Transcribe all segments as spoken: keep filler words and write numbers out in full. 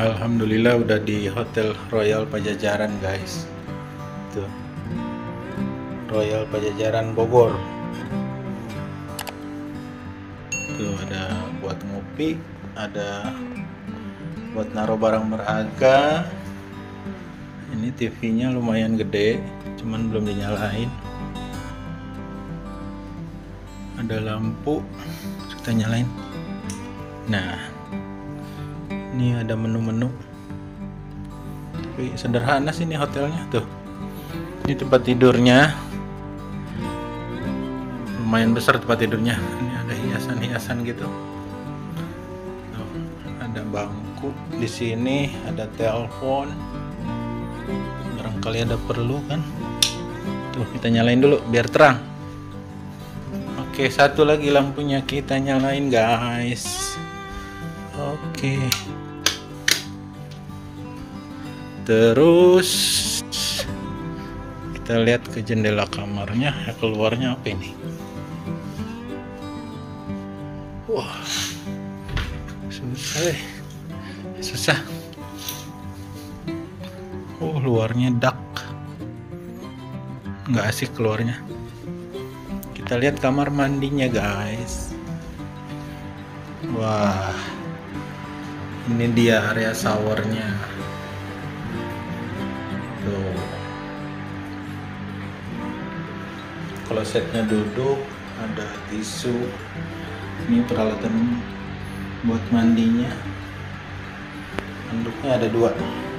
Alhamdulillah udah di Hotel Royal Pajajaran guys. Tuh, Royal Pajajaran Bogor. Tuh ada buat ngopi, ada buat naruh barang berharga. Ini T V-nya lumayan gede, cuman belum dinyalain. Ada lampu, kita nyalain. Nah, ini ada menu-menu, tapi sederhana sih ini hotelnya. Tuh, ini tempat tidurnya lumayan besar tempat tidurnya. Ini ada hiasan-hiasan gitu. Tuh, ada bangku di sini, ada telepon, barangkali ada perlu kan. Tuh, kita nyalain dulu biar terang. Oke, satu lagi lampunya kita nyalain guys. Oke, terus kita lihat ke jendela kamarnya. Ya, keluarnya apa ini? Wah, susah, susah. Oh, luarnya dak, nggak asik keluarnya. Kita lihat kamar mandinya guys. Wah, ini dia area showernya. Tuh, klosetnya duduk, ada tisu. Ini peralatan buat mandinya. Handuknya ada dua.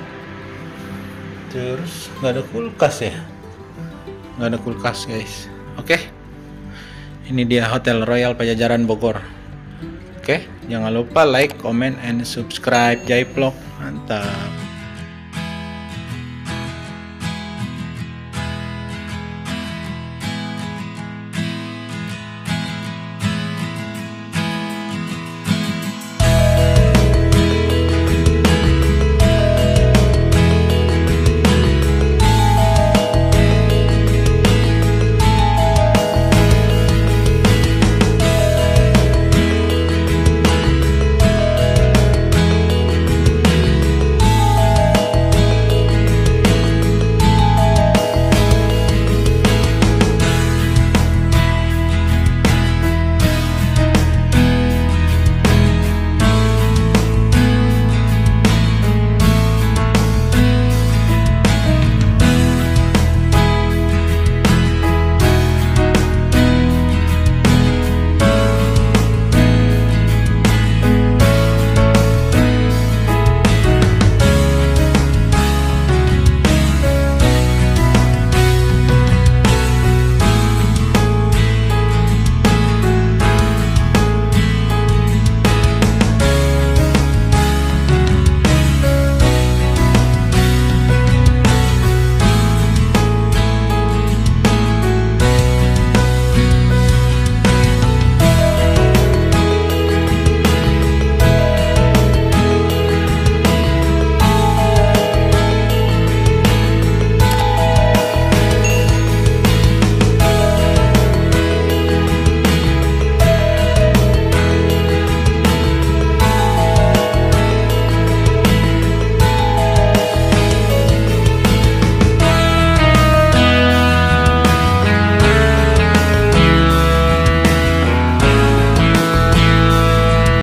Terus nggak ada kulkas ya? Nggak ada kulkas guys. Oke, ini dia Hotel Royal Pajajaran Bogor. Oke, jangan lupa like, comment, and subscribe Jai Vlog. Mantap.